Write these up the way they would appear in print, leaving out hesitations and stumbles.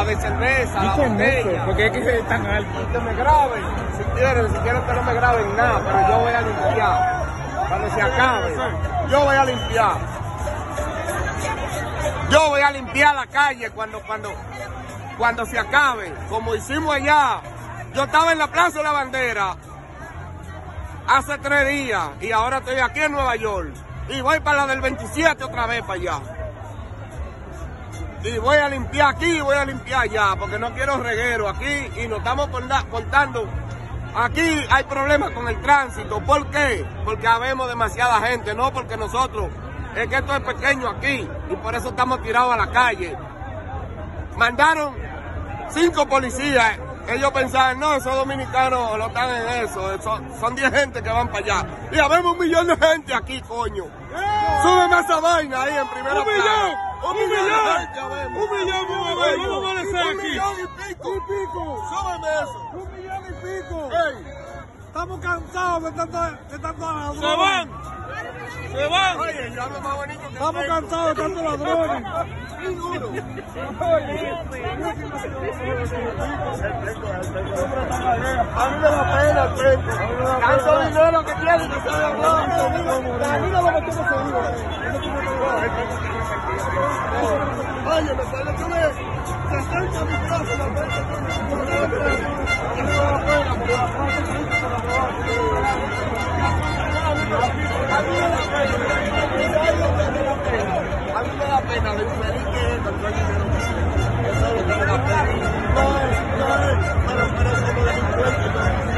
de cerveza, la botella. Porque es que es tan alto. Y que me graben, si quieren que no me graben nada, pero yo voy a limpiar. Cuando se acabe, yo voy a limpiar. Yo voy a limpiar la calle cuando se acabe, como hicimos allá. Yo estaba en la Plaza de la Bandera hace 3 días y ahora estoy aquí en Nueva York. Y voy para la del 27 otra vez para allá. Y voy a limpiar aquí y voy a limpiar allá, porque no quiero reguero aquí y nos estamos contando. Aquí hay problemas con el tránsito. ¿Por qué? Porque habemos demasiada gente, no porque nosotros. Es que esto es pequeño aquí y por eso estamos tirados a la calle. Mandaron 5 policías. Ellos pensaban, no, esos dominicanos no están en eso. Son 10 gente que van para allá. Y habemos 1 millón de gente aquí, coño. Súbeme esa vaina ahí en primera plana. ¡1 millón! ¡1 millón, vamos a amanecer aquí! ¡1 millón y pico! ¡Súbeme eso! ¡1 millón y pico! ¡Ey! Estamos cansados de tanto ladrones. ¡Se van! ¡Se van! Oye, yo hablo más bonito que estamos cansados de tantos ladrones. A mí me da pena el peco. Tanto dinero que tiene que se hablando. A mí no lo metemos seguro. Oye, me sale que me 60 mi casa la vez. A mí me da pena lo infeliz que es con todo el dinero. Eso es lo que me da pena. Pero como delincuente,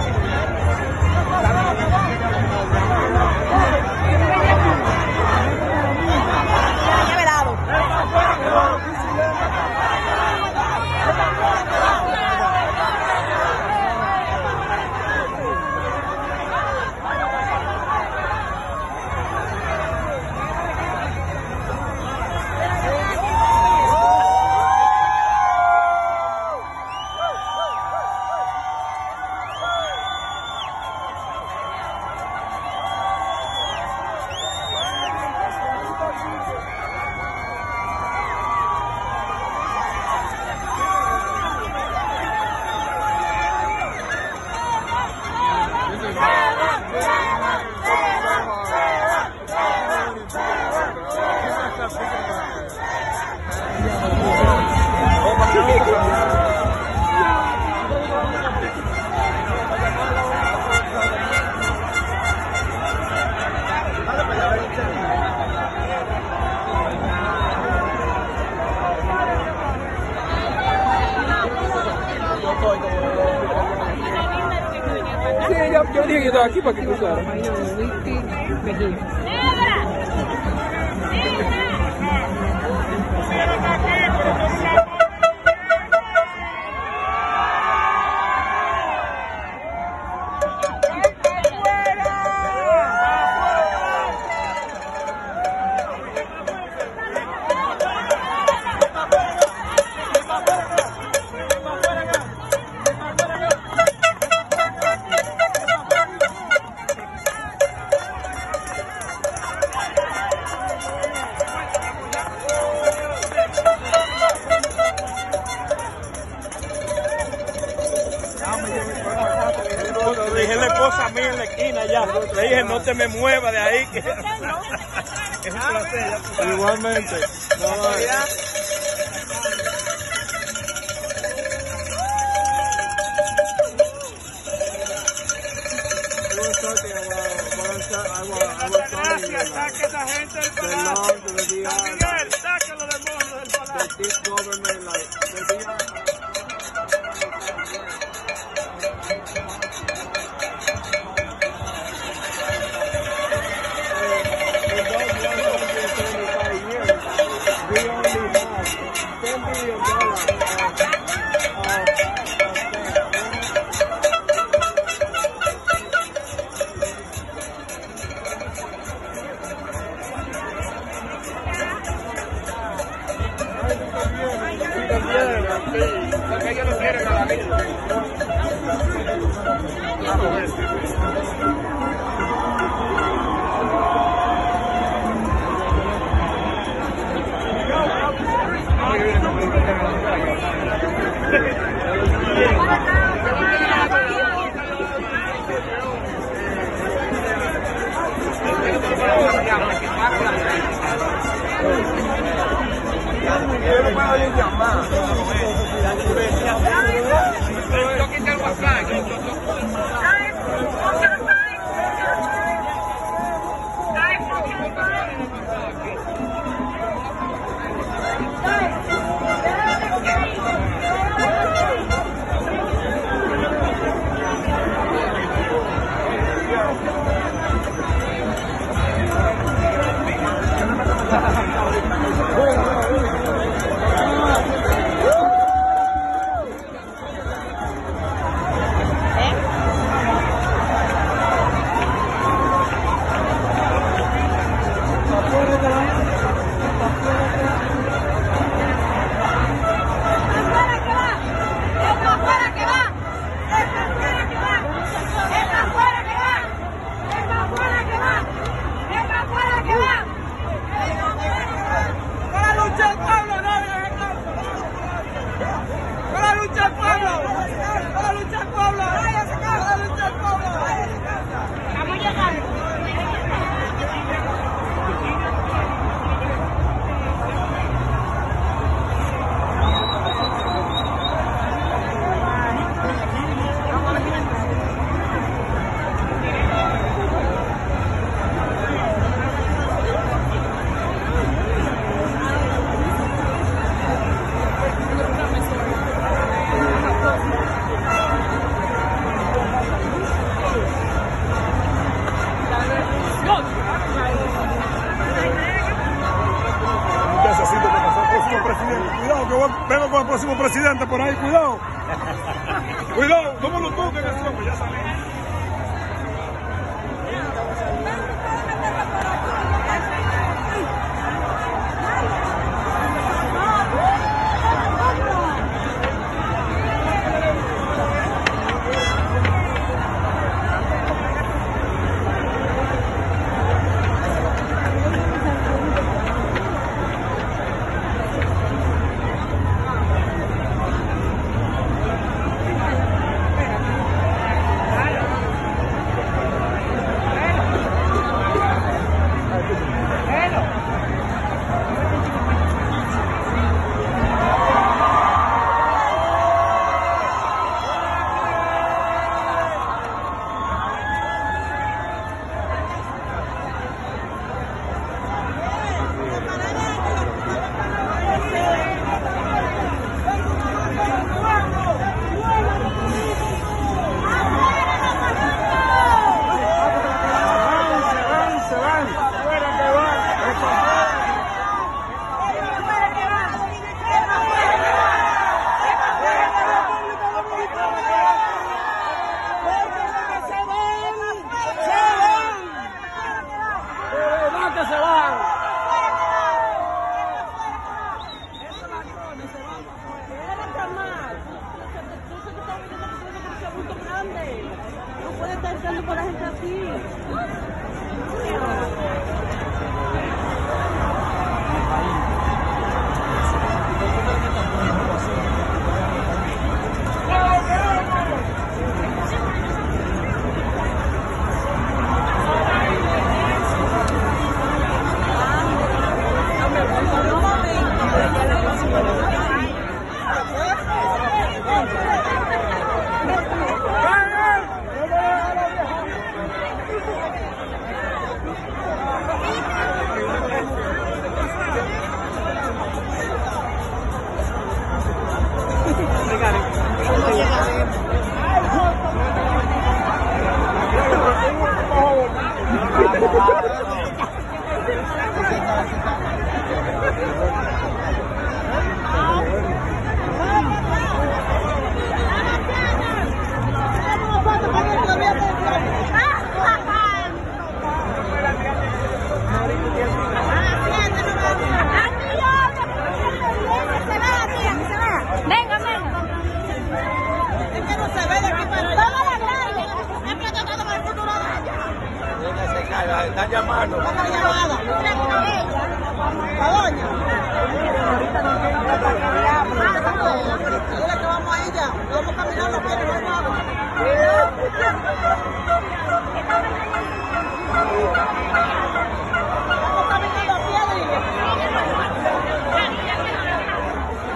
Sí, yo dije que estaba aquí para que cruzara. Le dije a la esposa mía en la esquina ya. Le dije, no te me muevas de ahí. Que... es un placer. Igualmente. Gracias, saque esa gente del palacio. Miguel, sáquelo de modo del palacio. Bien, Dale un llamado. Yo quité el WhatsApp. Vengo con el próximo presidente por ahí, cuidado. Cuidado, no me lo toquen, ya salí. No puede estar echando por la gente así. Están llamando. La doña. Dile que vamos a ella. Vamos caminando, pero no vamos. Vamos caminando a pie.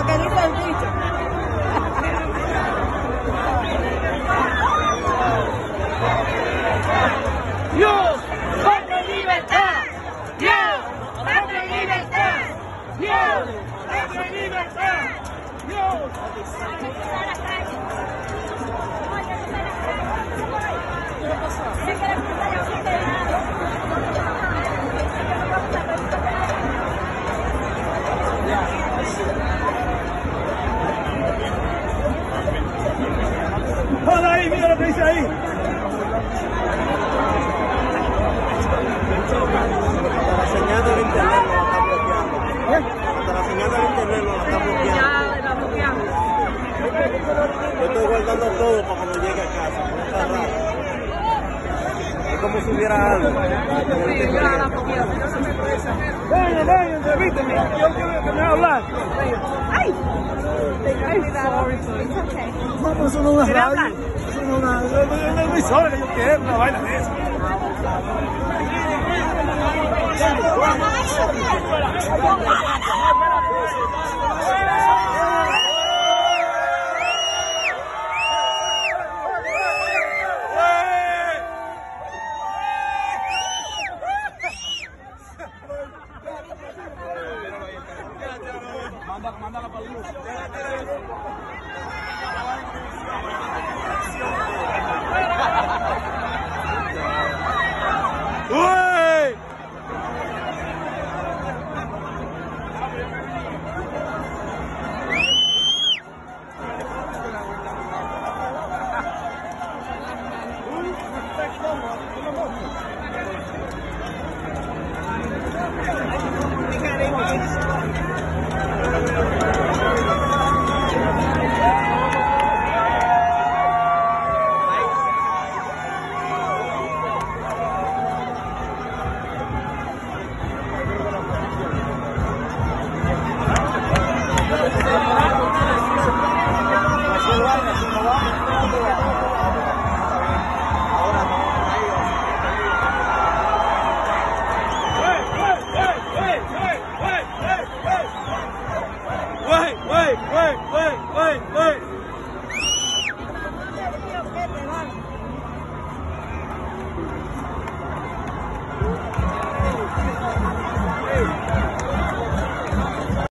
lo que dice el dicho. Dios, patria y libertad. Dios, patria y libertad. Dios, patria y libertad. Dios. Hola ahí, mira lo que dice ahí. La señal del internet no la está bloqueando. La señal del internet no la está bloqueando. Ya la bloqueamos. Yo estoy guardando todo para cuando llegue a casa. No está raro. Es como si hubiera algo. Sí, ya la bloqueamos. No se me puede saber. Venga, entrevísteme. Yo quiero que me hablar. ¡Ay! Sorry. It's okay. No, eso no es una radio. Eso no es una emisora que yo quiero, una vaina de eso. Mándala para el grupo.